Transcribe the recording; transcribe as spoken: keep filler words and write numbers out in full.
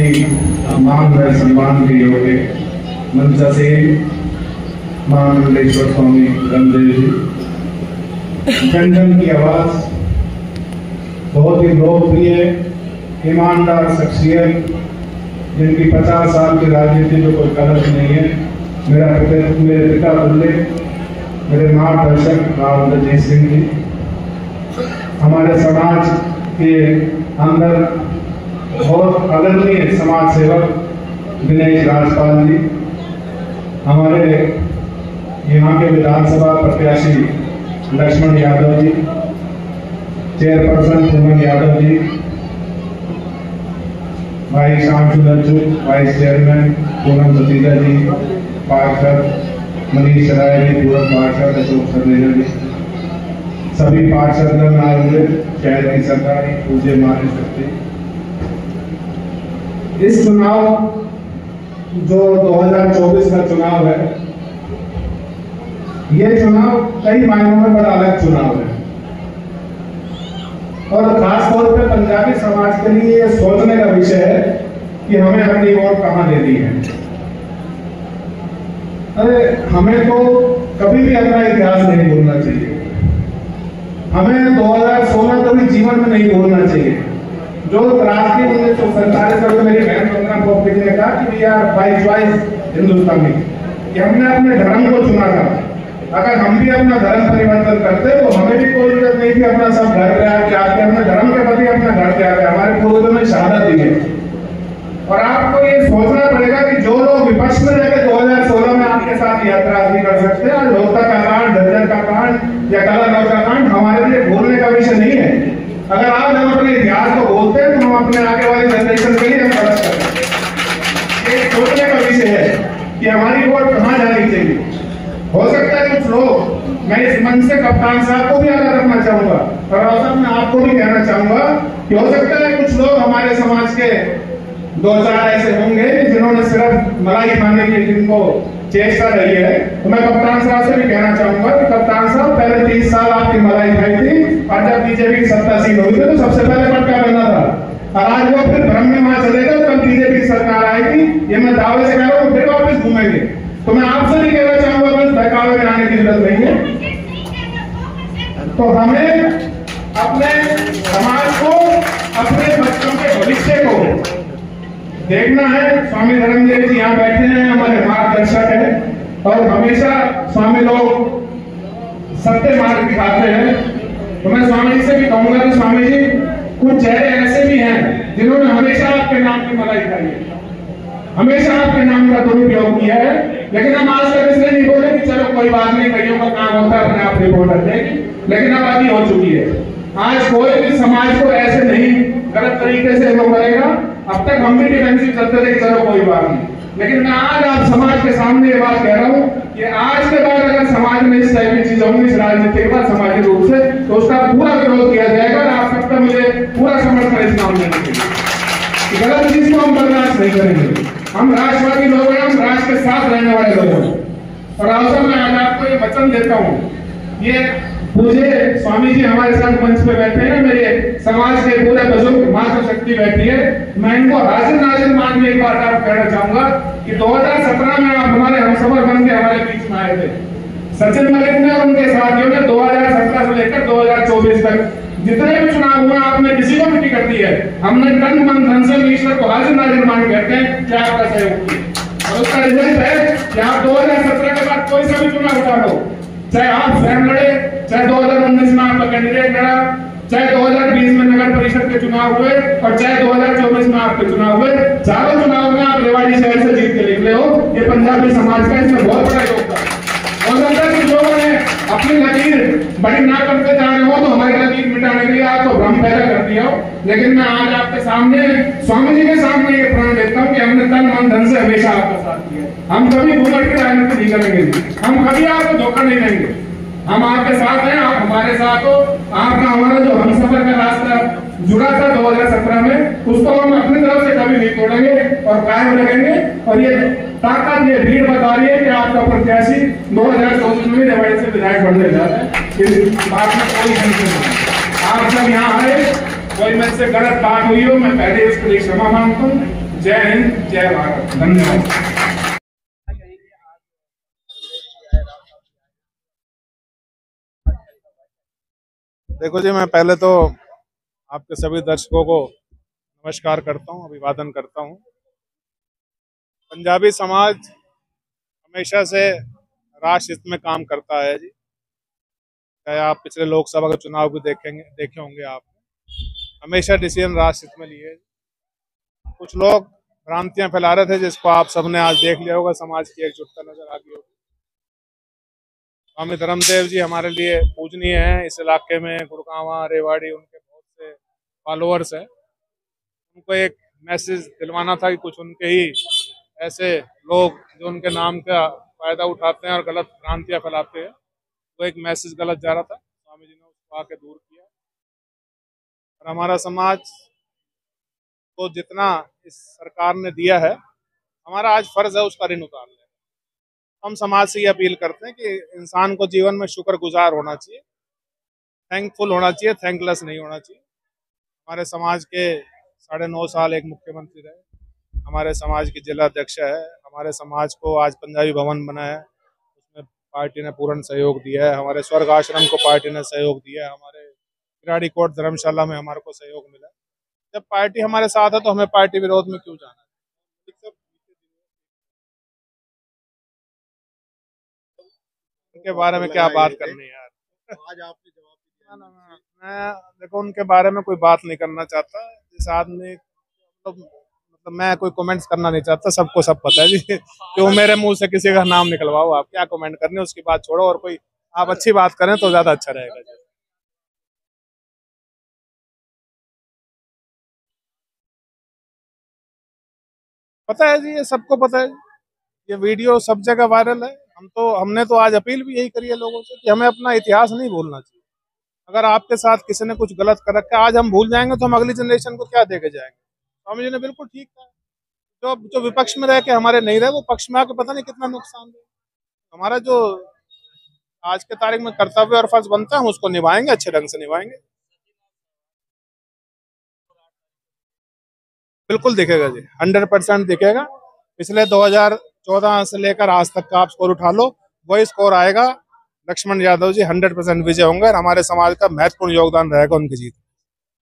की मान व सम्मान के योग्य मंच से महामंडलेश्वर स्वामी रामदेव जी, जन जन की आवाज, बहुत ही लोकप्रिय ईमानदार शख्सियत जिनकी पचास साल की राजनीति में कोई कलश नहीं है। मेरा पिता, मेरे पिता तुल्य, मेरे मार्गदर्शक राव इंद्रजीत सिंह जी, हमारे समाज के अंदर बहुत आदरणीय समाज सेवक दिनेश राजपाल जी, हमारे यहाँ के विधानसभा प्रत्याशी लक्ष्मण यादव जी, चेयरपर्सन पूनम यादव जी, भाई श्याम सुंदर जी, वाइस चेयरमैन पूनम सतीजा जी, पार्षद मनीष राय जी, पूर्व पार्षद अशोक सरेजा जी, सभी पार्षदगण आए हुए, शहर की सरकारी पूज्य मान्य शक्ति। इस चुनाव जो दो हज़ार चौबीस का चुनाव है, ये चुनाव कई मायनों में बड़ा अलग चुनाव है और खास तौर पे पंजाबी समाज के लिए ये सोचने का विषय है कि हमें अपनी वोट कहां देनी है। अरे हमें तो कभी भी अपना इतिहास नहीं भूलना चाहिए। हमें दो हज़ार सोलह कभी जीवन में नहीं भूलना चाहिए। जो राष्ट्रीय उन्नीस सौ सैंतालीस में मेरी बहन वंदना पोपट ने कहा कि we are by choice Hindustani, कि हमने अपने धर्म को चुना था। अगर हम भी अपना धर्म परिवर्तन करते तो हमें भी कोई जरूरत नहीं थी अपना सब घर पे आके आके अपने धर्म के प्रति अपना घर पे आके हमारे पूर्वजों ने शहादत दी है। और आपको ये सोचना पड़ेगा कि जो लोग विपक्ष में रहकर दो हज़ार सोलह में आपके साथ यात्रा नहीं कर सकते, आज लोकता का कांड, दर्जन का कांड या काला नौ का कांड हमारे लिए भूलने का विषय नहीं है। अगर आज हम अपने इतिहास को बोलते हैं तो हम अपने आगे वाली जनरेशन के लिए हम गलत करते हैं। एक सोचने का विषय है कि हमारी वोट कहाँ जानी चाहिए। हो सकता है कुछ लोग, मैं इस मंच से कप्तान साहब को भी आगे रखना चाहूंगा और अवसर में आपको भी कहना चाहूंगा कि हो सकता है कुछ लोग हमारे समाज के दो चार ऐसे होंगे जिन्होंने सिर्फ मलाई खाने की जिनको चेष्टा रही है। तो मैं कप्तान साहब से भी कहना चाहूंगा कि कप्तान साहब, पहले तीस साल आपकी मलाई खाई थी और जब बीजेपी की सत्ता सील हुई थी तो सबसे पहले पटका बना था और आज वो फिर भ्रम में वहां चलेगा। कल बीजेपी की सरकार आएगी, ये मैं दावे से कह रहा हूँ, फिर वापस घूमेंगे। तो मैं आपसे भी कहना चाहूंगा कि बहकावे में आने की जरूरत नहीं है। तो हमें अपने समाज को, अपने बच्चों के भविष्य को देखना है। स्वामी धर्मदेव जी यहाँ बैठे हैं, हमारे मार्गदर्शक है और हमेशा स्वामी लोग सत्य मार्ग दिखाते हैं। तो मैं स्वामी जी से भी कहूंगा कि स्वामी जी, कुछ चेहरे ऐसे भी हैं जिन्होंने हमेशा आपके नाम की मलाई खाई है, हमेशा आपके नाम का दुरुपयोग किया है, लेकिन हम आज तक इसलिए नहीं बोले कि चलो कोई बात नहीं, कईयों का काम होता है अपने आप रिपोर्ट रख देगी, लेकिन अब अभी हो चुकी है। आज कोई भी समाज को ऐसे नहीं गलत तरीके से वो करेगा। अब तक हम भी डिफेंसिव चलते थे, चलो कोई बात नहीं, लेकिन मैं आज आप समाज के सामने ये बात कह रहा हूँ कि आज के बाद अगर समाज में इस टाइप की चीज होंगी, इस राजनीति के बाद सामाजिक रूप से, तो उसका पूरा विरोध किया जाएगा और आप सबका मुझे पूरा समर्थन इस मामले में देंगे। गलत चीज को हम बर्दाश्त नहीं करेंगे। हम राष्ट्रवादी लोग हैं, हम राष्ट्र के साथ रहने वाले लोग हैं। और अवसर मैं आज आपको ये वचन देता हूँ, ये पूज्य स्वामी जी हमारे साथ मंच पे बैठे हैं, मेरे समाज के पूरे बुजुर्ग मातृ शक्ति बैठी है। मैं इनको हाजिर नाजिर मान के एक बात आप कहना चाहूंगा कि दो हज़ार सत्रह में आप हमारे हमसफर बन के हमारे बीच में आए थे। सचिन मलिक ने और उनके साथियों ने दो हज़ार सत्रह से लेकर दो हज़ार चौबीस तक जितने भी चुनाव हुए आपने किसी को भी टिकट दी है, हमने तन मन धन से ईश्वर को हाजिर नाजिर मान कहते हैं क्या आपका सहयोग किया। और उसका रिजल्ट है कि आप दो हज़ार सत्रह के बाद कोई सा भी चुनाव उठा लो, चाहे आप स्वयं लड़े, चाहे दो हज़ार उन्नीस में आपका कैंडिडेट लड़ा, चाहे दो हज़ार बीस में नगर परिषद के चुनाव हुए और चाहे दो हज़ार चौबीस में आपके चुनाव हुए, चारों चुनाव में आप रेवाड़ी शहर से जीत के निकले हो। ये पंजाबी समाज का इसमें बहुत बड़ा योगदान है। और अगर कुछ लोगों ने अपनी लकीर बड़ी ना करते जा रहे हो तो हमारी लकीर मिटाने के लिए आपको भ्रम पैदा कर दिया हो, लेकिन मैं आज आपके सामने, स्वामी जी के सामने ये प्रण देता हूँ कि हमने तन मन धन से हमेशा आपका साथ दिया। हम कभी घूमट की राजनीति नहीं करेंगे, हम कभी आपको धोखा नहीं देंगे। हम आपके साथ हैं, आप हमारे साथ हो। आपका हमारा जो हमसफर का रास्ता जुड़ा था दो हज़ार सत्रह में, उसको हम अपनी तरफ से कभी नहीं तोड़ेंगे और कायम रखेंगे। और ये ताकत, ये भीड़ बता रही है कि आपका प्रत्याशी दो हज़ार चौबीस में रेवाड़ी से विधायक बनने जा रहा है। इस बात में कोई संशय नहीं। आप जब यहाँ आए, कोई मुझसे गलत बात हुई हो, मैं पहले इसके लिए क्षमा मांगता हूँ। जय हिंद, जय भारत, धन्यवाद। देखो जी, मैं पहले तो आपके सभी दर्शकों को नमस्कार करता हूं, अभिवादन करता हूं। पंजाबी समाज हमेशा से राष्ट्र हित में काम करता है जी। चाहे आप पिछले लोकसभा के चुनाव भी देखेंगे देखे होंगे आप, हमेशा डिसीजन राष्ट्र हित में लिए। कुछ लोग भ्रांतियां फैला रहे थे, जिसको आप सबने आज देख लिया होगा, समाज की एकजुटता नजर आ गई होगी। स्वामी धर्मदेव जी हमारे लिए पूजनीय हैं। इस इलाके में गुड़गांवा, रेवाड़ी, उनके बहुत से फॉलोअर्स हैं। उनको एक मैसेज दिलवाना था कि कुछ उनके ही ऐसे लोग जो उनके नाम का फायदा उठाते हैं और गलत भ्रांतियां फैलाते हैं, तो एक मैसेज गलत जा रहा था, स्वामी जी ने उसको आके दूर किया। और हमारा समाज को जितना इस सरकार ने दिया है, हमारा आज फर्ज है उसका ऋण उतारना। हम समाज से ये अपील करते हैं कि इंसान को जीवन में शुक्रगुजार होना चाहिए, थैंकफुल होना चाहिए, थैंकलेस नहीं होना चाहिए। हमारे समाज के साढ़े नौ साल एक मुख्यमंत्री रहे, हमारे समाज की जिला अध्यक्ष है, हमारे समाज को आज पंजाबी भवन बना है, उसमें पार्टी ने पूर्ण सहयोग दिया है। हमारे स्वर्ग आश्रम को पार्टी ने सहयोग दिया है, हमारे किराड़ी कोट धर्मशाला में हमारे को सहयोग मिला है। जब पार्टी हमारे साथ है तो हमें पार्टी विरोध में क्यों जाना है? उनके बारे में क्या बात करनी है यार। आज आपने जवाब दिया। ना, ना, मैं देखो उनके बारे में कोई बात नहीं करना चाहता। जिस आदमी तो मतलब मैं कोई कमेंट्स करना नहीं चाहता, सबको सब पता है जी। क्यों मेरे मुंह से किसी का नाम निकलवाओ, आप क्या कमेंट करने, उसकी बात छोड़ो और कोई आप अच्छी बात करें तो ज्यादा अच्छा रहेगा जी। पता है जी, ये सबको पता है। ये वीडियो सब जगह वायरल है। हम तो हमने तो आज अपील भी यही करी है लोगों से कि हमें अपना इतिहास नहीं भूलना चाहिए। अगर आपके साथ किसी ने कुछ गलत कर रखा है, आज हम भूल जाएंगे तो हम अगली जनरेशन को क्या दे के जाएंगे। स्वामी जी ने बिल्कुल ठीक कहा। जो जो विपक्ष में रह के हमारे नहीं रहे, वो पक्ष में आके पता नहीं कितना नुकसान दे। हमारा जो आज के तारीख में कर्तव्य और फर्ज बनता है, हम उसको निभाएंगे, अच्छे ढंग से निभाएंगे। बिल्कुल दिखेगा जी, हंड्रेड परसेंट दिखेगा। पिछले दो हजार चौदह से लेकर आज तक का आप स्कोर उठा लो, वही स्कोर आएगा। लक्ष्मण यादव जी हंड्रेड परसेंट विजय होंगे और हमारे समाज का महत्वपूर्ण योगदान रहेगा उनकी जीत।